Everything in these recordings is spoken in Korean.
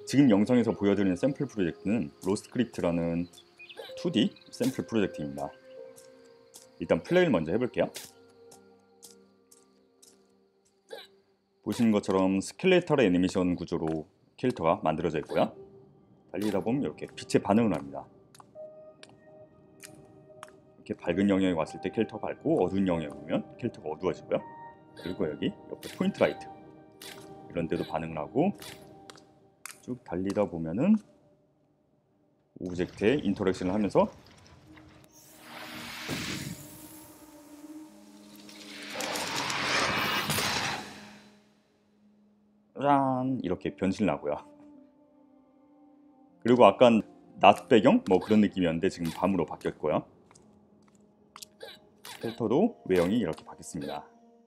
지금 영상에서 보여드리는 샘플 프로젝트는 로스트크립트라는 2D 샘플 프로젝트입니다. 일단 플레이를 먼저 해볼게요. 보시는 것처럼 스켈레탈 애니메이션 구조로 캐릭터가 만들어져 있고요. 달리다 보면 이렇게 빛의 반응을 합니다. 이렇게 밝은 영역에 왔을 때 캐릭터가 밝고, 어두운 영역에 오면 캐릭터가 어두워지고요. 그리고 여기 옆에 포인트 라이트 이런 데도 반응을 하고, 쭉 달리다 보면은 오브젝트에 인터랙션을 하면서 짠! 이렇게 변신을 하고요. 그리고 아까 낮 배경 뭐 그런 느낌이었는데 지금 밤으로 바뀌었고요. 캐릭터도 외형이 이렇게 바뀌었습니다.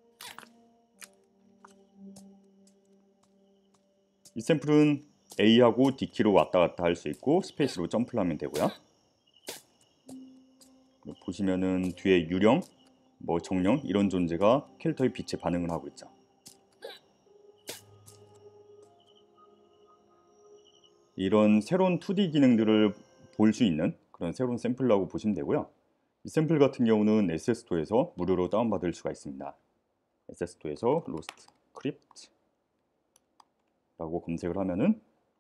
이 샘플은 A하고 D키로 왔다 갔다 할 수 있고 스페이스로 점프를 하면 되고요. 보시면은 뒤에 유령, 뭐 정령 이런 존재가 캐릭터의 빛에 반응을 하고 있죠. 이런 새로운 2D 기능들을 볼 수 있는 그런 새로운 샘플이라고 보시면 되고요. 이 샘플 같은 경우는 SS토어에서 무료로 다운받을 수가 있습니다. SS토어에서 로스트크립트 라고 검색을 하면은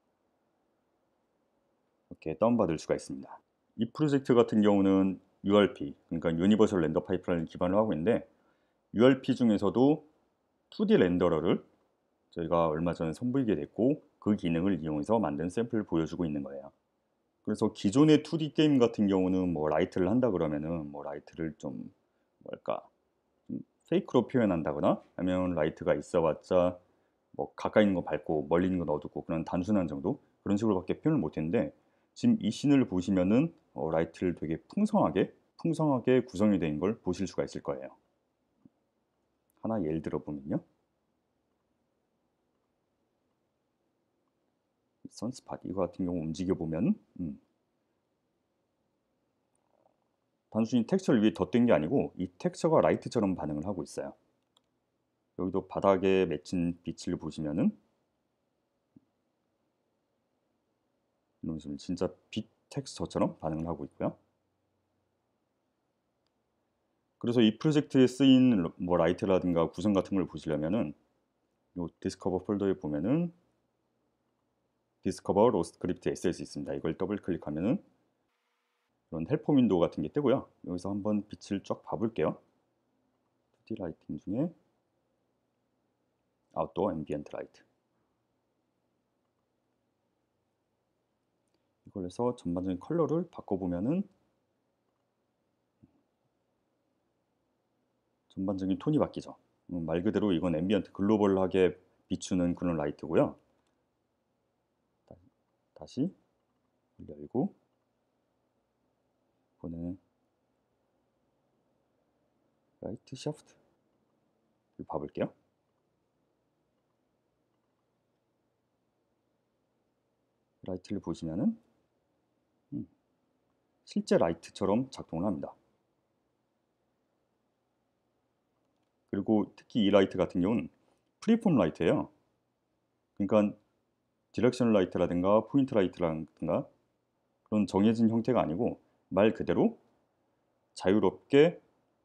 이렇게 다운받을 수가 있습니다. 이 프로젝트 같은 경우는 URP, 그러니까 유니버설 렌더 파이프라인을 기반으로 하고 있는데, URP 중에서도 2D 렌더러를 저희가 얼마 전에 선보이게 됐고, 그 기능을 이용해서 만든 샘플을 보여주고 있는 거예요. 그래서 기존의 2D 게임 같은 경우는 뭐 라이트를 한다 그러면은 뭐 라이트를 좀 뭐랄까 좀 페이크로 표현한다거나, 아니면 라이트가 있어봤자 뭐 가까이 있는 거 밝고 멀리 있는 건 어둡고 그런 단순한 정도, 그런 식으로밖에 표현을 못했는데, 지금 이 씬을 보시면은 라이트를 되게 풍성하게 구성이 된 걸 보실 수가 있을 거예요. 하나 예를 들어 보면요, 선스팟 이거 같은 경우 움직여 보면 단순히 텍스처를 위에 덧댄 게 아니고 이 텍스처가 라이트처럼 반응을 하고 있어요. 여기도 바닥에 맺힌 빛을 보시면은 이런 식으로 진짜 빛 텍스처처럼 반응을 하고 있고요. 그래서 이 프로젝트에 쓰인 뭐 라이트라든가 구성 같은 걸 보시려면은 이 디스커버 폴더에 보면은 디스커버 로스트크립트 SS 있습니다. 이걸 더블 클릭하면은 이런 헬프 윈도우 같은 게 뜨고요. 여기서 한번 빛을 쫙 봐볼게요. 2D 라이팅 중에 아웃도어 앰비언트 라이트, 이걸 해서 전반적인 컬러를 바꿔보면은 전반적인 톤이 바뀌죠. 말 그대로 이건 앰비언트 글로벌하게 비추는 그런 라이트고요. 다시 열고 이번에는 라이트 샤프트를 봐볼게요. 라이트를 보시면은 실제 라이트처럼 작동을 합니다. 그리고 특히 이 라이트 같은 경우는 프리폼 라이트예요. 그러니까 디렉션 라이트라든가 포인트 라이트라든가 그런 정해진 형태가 아니고 말 그대로 자유롭게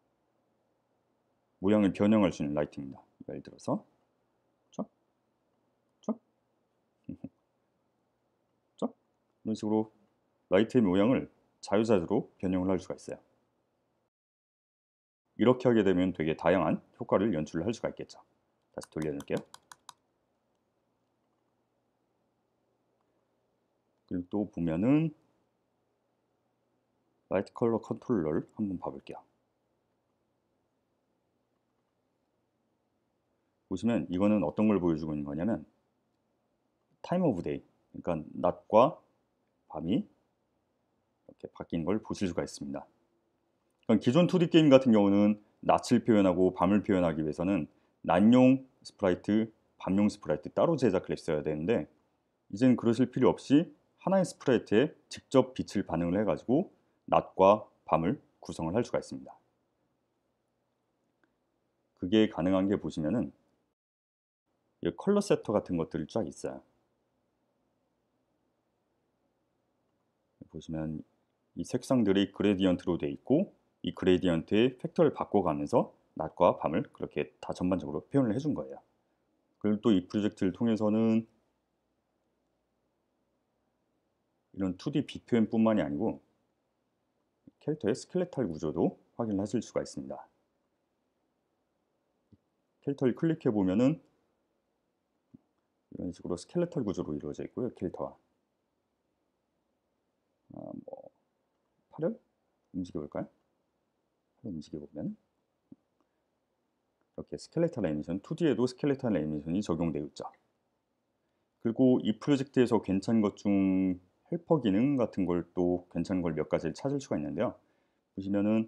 모양을 변형할 수 있는 라이트입니다. 예를 들어서 쫙, 쫙, 쫙 이런 식으로 라이트의 모양을 자유자재로 변형을 할 수가 있어요. 이렇게 하게 되면 되게 다양한 효과를 연출을 할 수가 있겠죠. 다시 돌려놓을게요. 그리고 또 보면은 라이트 컬러 컨트롤러를 한번 봐볼게요. 보시면 이거는 어떤 걸 보여주고 있는 거냐면 타임 오브 데이, 그러니까 낮과 밤이 이렇게 바뀐 걸 보실 수가 있습니다. 그러니까 기존 2D 게임 같은 경우는 낮을 표현하고 밤을 표현하기 위해서는 낮용 스프라이트, 밤용 스프라이트 따로 제작을 했어야 되는데, 이제는 그러실 필요 없이 하나의 스프라이트에 직접 빛을 반응을 해가지고 낮과 밤을 구성을 할 수가 있습니다. 그게 가능한 게 보시면은 컬러 세터 같은 것들이 쫙 있어요. 보시면 이 색상들이 그레디언트로 되어 있고 이 그레디언트의 팩터를 바꿔가면서 낮과 밤을 그렇게 다 전반적으로 표현을 해준 거예요. 그리고 또 이 프로젝트를 통해서는 이런 2D 비표현뿐만이 아니고 캐릭터의 스켈레탈 구조도 확인하실 수가 있습니다. 캐릭터를 클릭해 보면은 이런 식으로 스켈레탈 구조로 이루어져 있고요. 캐릭터가 뭐 팔을 움직여 볼까요? 팔을 움직여 보면 이렇게 스켈레탈 애니메이션 2D에도 스켈레탈 애니메이션이 적용되어 있죠. 그리고 이 프로젝트에서 괜찮은 것 중 헬퍼 기능 같은 걸 또 괜찮은 걸 몇 가지를 찾을 수가 있는데요. 보시면은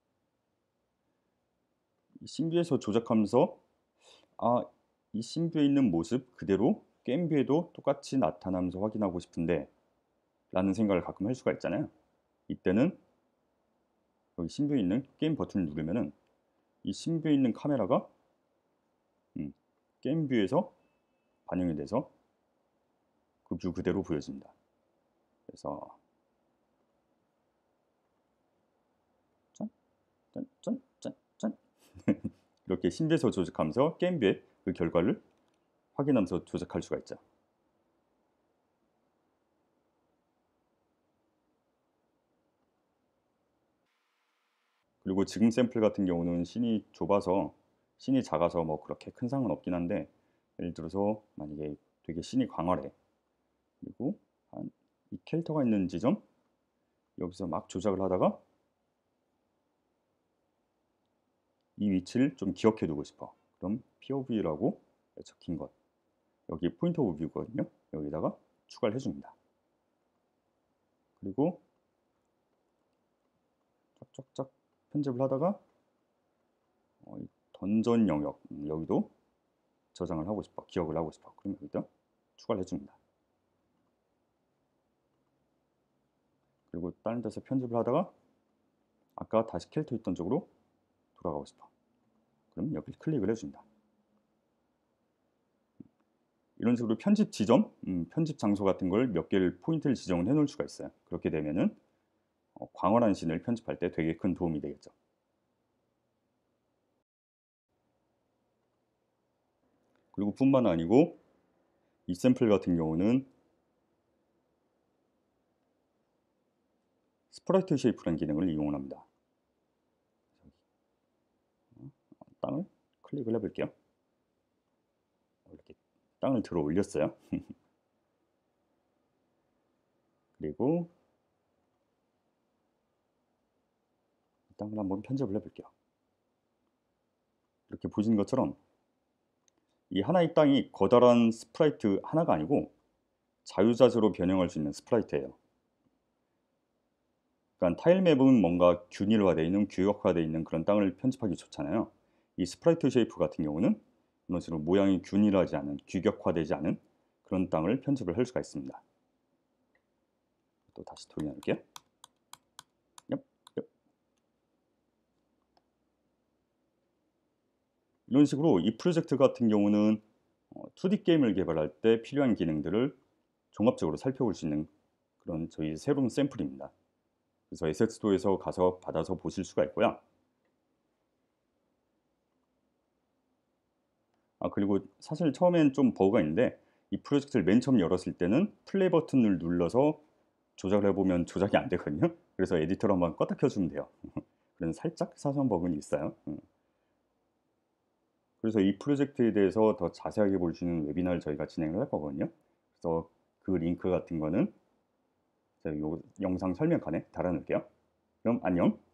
이 씬뷰에서 조작하면서 이 씬뷰에 있는 모습 그대로 게임뷰에도 똑같이 나타나면서 확인하고 싶은데 라는 생각을 가끔 할 수가 있잖아요. 이때는 여기 씬뷰에 있는 게임 버튼을 누르면은 이 씬뷰에 있는 카메라가 게임뷰에서 반영이 돼서 그 뷰 그대로 보여집니다. 그래서 짠 이렇게 씬뷰에서 조작하면서 게임뷰의 그 결과를 확인하면서 조작할 수가 있죠. 그리고 지금 샘플 같은 경우는 씬이 좁아서 씬이 작아서 뭐 그렇게 큰 상은 없긴 한데 예를 들어서 만약에 되게 씬이 광활해 그리고 이 캐릭터가 있는 지점 여기서 막 조작을 하다가 이 위치를 좀 기억해 두고 싶어. 그럼 POV라고 적힌 것 여기 포인트 오브 뷰거든요. 여기다가 추가를 해줍니다. 그리고 쫙쫙쫙 편집을 하다가 이 던전 영역 여기도 저장을 하고 싶어. 기억을 하고 싶어. 그럼 여기다 추가를 해줍니다. 그리고 다른 데서 편집을 하다가 아까 다시 캐릭터 있던 쪽으로 돌아가고 싶어. 그럼 여기 클릭을 해줍니다. 이런 식으로 편집 지점, 편집 장소 같은 걸 몇 개를 포인트를 지정을 해 놓을 수가 있어요. 그렇게 되면은 광활한 씬을 편집할 때 되게 큰 도움이 되겠죠. 그리고 뿐만 아니고 이 샘플 같은 경우는 스프라이트 쉐이프라는 기능을 이용을 합니다. 땅을 클릭을 해볼게요. 이렇게 땅을 들어 올렸어요. 그리고 이 땅을 한번 편집을 해볼게요. 이렇게 보시는 것처럼 이 하나의 땅이 커다란 스프라이트 하나가 아니고 자유자재로 변형할 수 있는 스프라이트예요. 그러니까 타일맵은 뭔가 균일화되어 있는 규격화되어 있는 그런 땅을 편집하기 좋잖아요. 이 스프라이트 쉐이프 같은 경우는 이런 식으로 모양이 균일하지 않은 규격화되지 않은 그런 땅을 편집을 할 수가 있습니다. 또 다시 돌려놓을게요. 이런 식으로 이 프로젝트 같은 경우는 2D 게임을 개발할 때 필요한 기능들을 종합적으로 살펴볼 수 있는 그런 저희 새로운 샘플입니다. 그래서 SX도에서 가서 받아서 보실 수가 있고요. 그리고 사실 처음엔 좀 버그가 있는데 이 프로젝트를 맨 처음 열었을 때는 플레이 버튼을 눌러서 조작을 해보면 조작이 안 되거든요. 그래서 에디터로 한번 껐다 켜주면 돼요. 그런 살짝 사소한 버그는 있어요. 그래서 이 프로젝트에 대해서 더 자세하게 볼 수 있는 웨비나를 저희가 진행을 할 거거든요. 그래서 그 링크 같은 거는 제가 요 영상 설명칸에 달아놓을게요. 그럼 안녕.